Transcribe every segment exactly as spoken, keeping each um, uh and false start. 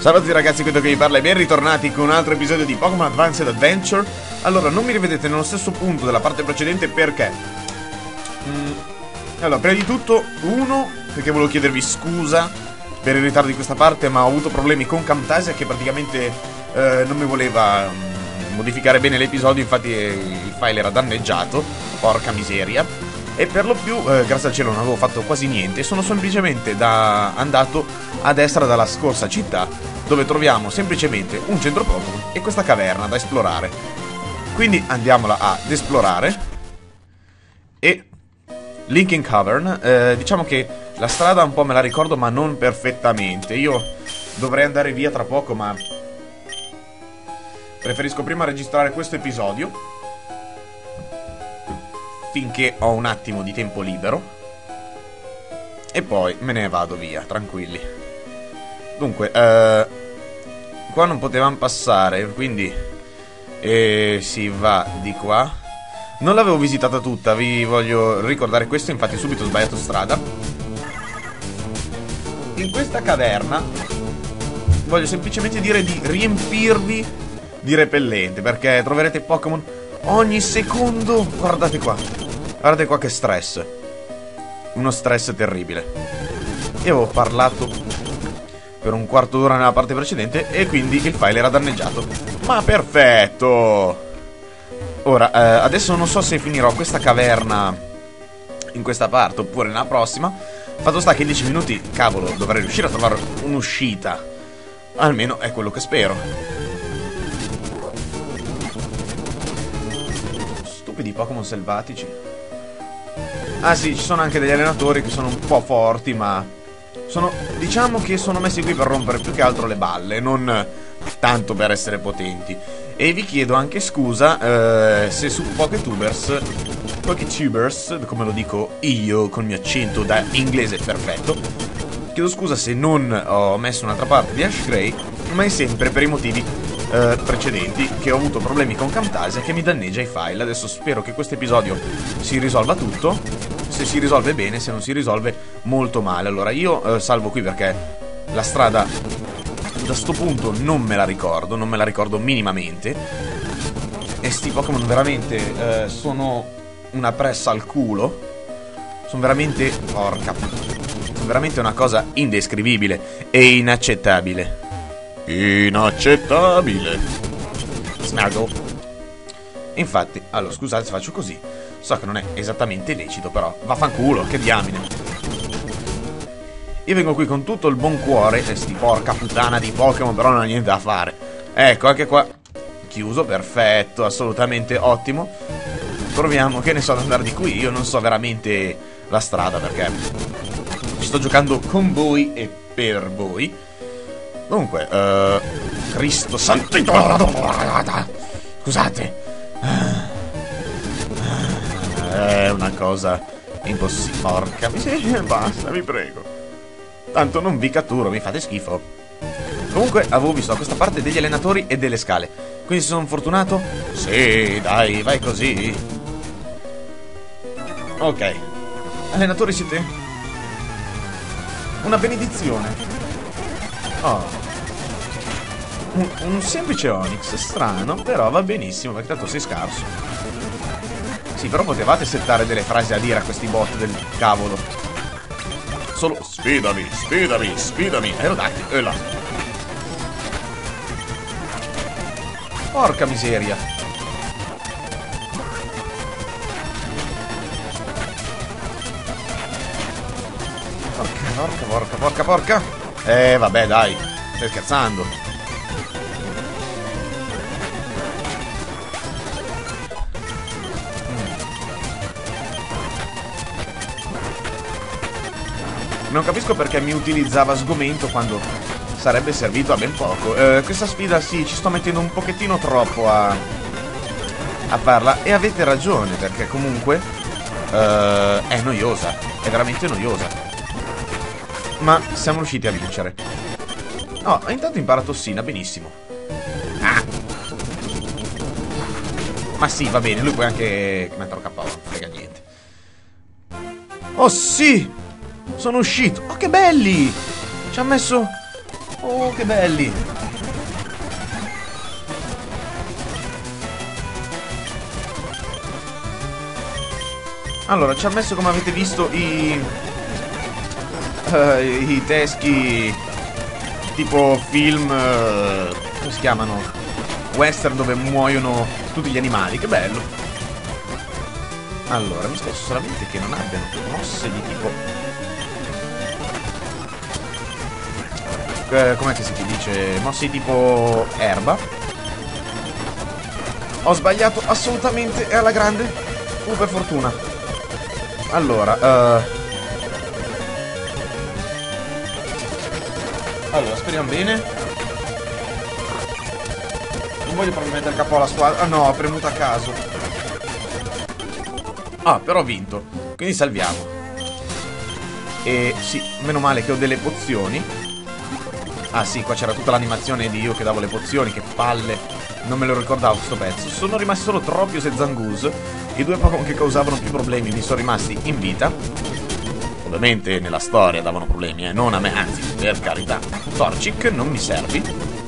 Salve a tutti ragazzi, questo che vi parla e ben ritornati con un altro episodio di Pokémon Advanced Adventure. Allora, non mi rivedete nello stesso punto della parte precedente perché? Mm, allora, prima di tutto, uno, perché volevo chiedervi scusa per il ritardo di questa parte, ma ho avuto problemi con Camtasia che praticamente eh, non mi voleva mm, modificare bene l'episodio, infatti eh, il file era danneggiato, porca miseria. E per lo più, eh, grazie al cielo non avevo fatto quasi niente, sono semplicemente da... andato a destra dalla scorsa città, dove troviamo semplicemente un centro Pokémon e questa caverna da esplorare. Quindi andiamola ad esplorare. E Linking Cavern, eh, diciamo che la strada un po' me la ricordo ma non perfettamente. Io dovrei andare via tra poco, ma preferisco prima registrare questo episodio finché ho un attimo di tempo libero e poi me ne vado via, tranquilli. Dunque, eh, qua non potevamo passare, quindi eh, si va di qua. Non l'avevo visitata tutta, vi voglio ricordare questo, infatti subito ho sbagliato strada. In questa caverna voglio semplicemente dire di riempirvi di repellente, perché troverete Pokémon ogni secondo. Guardate qua. Guardate qua che stress. Uno stress terribile. Io avevo parlato per un quarto d'ora nella parte precedente e quindi il file era danneggiato. Ma perfetto. Ora, eh, adesso non so se finirò questa caverna in questa parte oppure nella prossima. Fatto sta che in dieci minuti, cavolo, dovrei riuscire a trovare un'uscita. Almeno è quello che spero. Stupidi Pokémon selvatici. Ah sì, ci sono anche degli allenatori che sono un po' forti, ma sono, diciamo che sono messi qui per rompere più che altro le balle, non tanto per essere potenti. E vi chiedo anche scusa eh, se su Poketubers, Poketubers, come lo dico io col mio accento da inglese perfetto, chiedo scusa se non ho messo un'altra parte di Ash Gray, ma è sempre per i motivi eh, precedenti, che ho avuto problemi con Camtasia che mi danneggia i file. Adesso spero che questo episodio si risolva tutto. Se si risolve bene, se non si risolve molto male. Allora io eh, salvo qui perché la strada da sto punto non me la ricordo, non me la ricordo minimamente. E sti Pokémon veramente eh, sono una pressa al culo. Sono veramente, porca, sono veramente una cosa indescrivibile e inaccettabile. Inaccettabile. Snaggle. Infatti, allora scusate se faccio così. So che non è esattamente lecito, però vaffanculo, che diamine. Io vengo qui con tutto il buon cuore. E sti porca puttana di Pokémon, però non ha niente da fare. Ecco, anche qua chiuso, perfetto, assolutamente ottimo. Proviamo, che ne so, ad andare di qui. Io non so veramente la strada, perché ci sto giocando con voi e per voi. Dunque, uh, Cristo santo, scusate. È una cosa impossibile. Porca miseria, basta, vi prego. Tanto non vi catturo, mi fate schifo. Comunque avevo visto da questa parte degli allenatori e delle scale. Quindi sono fortunato? Sì, dai, vai così. Ok. Allenatori siete una benedizione. Oh. Un, un semplice Onix, strano, però va benissimo, perché tanto sei scarso. Sì, però potevate settare delle frasi a dire a questi bot del cavolo. Solo sfidami, sfidami, sfidami. Aerodactyl, e là. Porca miseria. Porca, porca, porca, porca, porca. Eh, vabbè, dai. Stai scherzando. Non capisco perché mi utilizzava sgomento quando sarebbe servito a ben poco. Eh, questa sfida sì, ci sto mettendo un pochettino troppo a, a farla. E avete ragione, perché comunque eh, è noiosa. È veramente noiosa. Ma siamo riusciti a vincere. No, intanto impara Tossina, benissimo. Ah! Ma sì, va bene, lui puoi anche metterlo K O, non frega niente. Oh sì! Sono uscito. Oh, che belli! Ci ha messo Oh, che belli! Allora, ci ha messo, come avete visto, i... Uh, i teschi... tipo film... Uh, come si chiamano? Western, dove muoiono tutti gli animali. Che bello! Allora, mi spiace solamente che non abbiano mosse di tipo... Uh, com'è che si dice? Mosse di tipo erba. Ho sbagliato assolutamente e alla grande. Uh, per fortuna. Allora, uh... allora, speriamo bene. Non voglio proprio mettere capo alla squadra. Ah no, ho premuto a caso. Ah, però ho vinto. Quindi salviamo. E sì, meno male che ho delle pozioni. Ah sì, qua c'era tutta l'animazione di io che davo le pozioni. Che palle. Non me lo ricordavo sto pezzo. Sono rimasti solo Tropius e Zangoose. I due Pokémon che causavano più problemi mi sono rimasti in vita. Ovviamente nella storia davano problemi, eh, non a me, anzi, per carità. Torchic, non mi servi.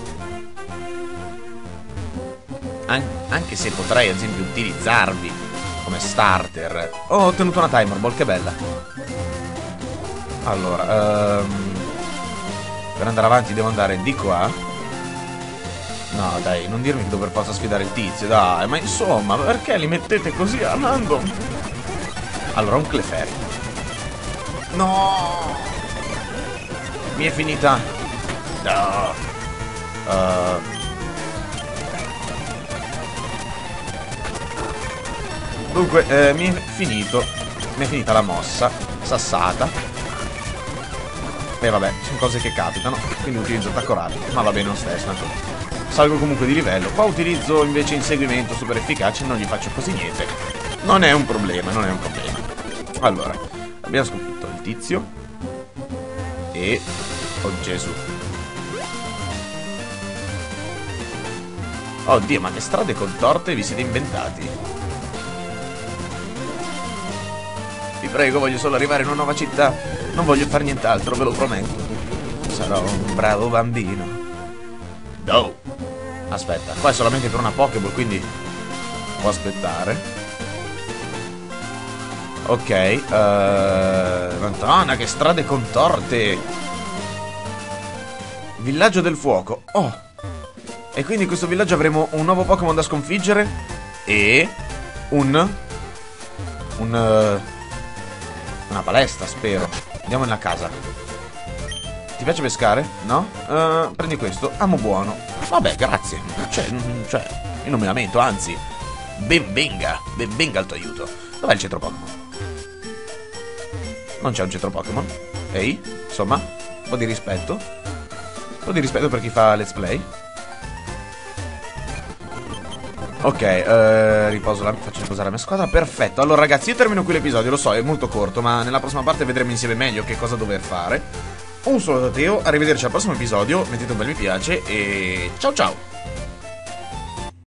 An anche se potrei, ad esempio, utilizzarvi come starter. Oh, ho ottenuto una Timer Ball, che bella. Allora, um, per andare avanti devo andare di qua. No, dai, non dirmi che devo per forza sfidare il tizio, dai, ma insomma, perché li mettete così a random? Allora, un Clefairy. No! Mi è finita. No. Uh. Dunque, eh, mi è finito. Mi è finita la mossa. Sassata. E vabbè, sono cose che capitano. Quindi utilizzo attacco rapido. Ma va bene lo stesso, tanto. Salgo comunque di livello. Qua utilizzo invece inseguimento super efficace. Non gli faccio quasi niente. Non è un problema, non è un problema. Allora, abbiamo sconfitto il tizio. E... oh Gesù. Oddio, ma che strade contorte vi siete inventati? Vi prego, voglio solo arrivare in una nuova città. Non voglio fare nient'altro, ve lo prometto. Sarò un bravo bambino. No. Aspetta, qua è solamente per una Pokéball, quindi può aspettare. Ok, uh, Madonna, che strade contorte. Villaggio del fuoco. Oh. E quindi in questo villaggio avremo un nuovo Pokémon da sconfiggere. E un Un uh, una palestra, spero. Andiamo nella casa. Ti piace pescare? No? Uh, prendi questo, amo buono. Vabbè, grazie. Cioè, cioè, io non me lamento, anzi. Ben venga, ben venga al tuo aiuto. Dov'è il centro Pokémon? Non c'è un centro Pokémon? Ehi, insomma, un po' di rispetto. Un po' di rispetto per chi fa let's play. Ok, uh, riposo la, faccio riposare la mia squadra. Perfetto, allora ragazzi, io termino qui l'episodio. Lo so, è molto corto, ma nella prossima parte vedremo insieme meglio che cosa dover fare. Un saluto da Teo, arrivederci al prossimo episodio. Mettete un bel mi piace e ciao ciao.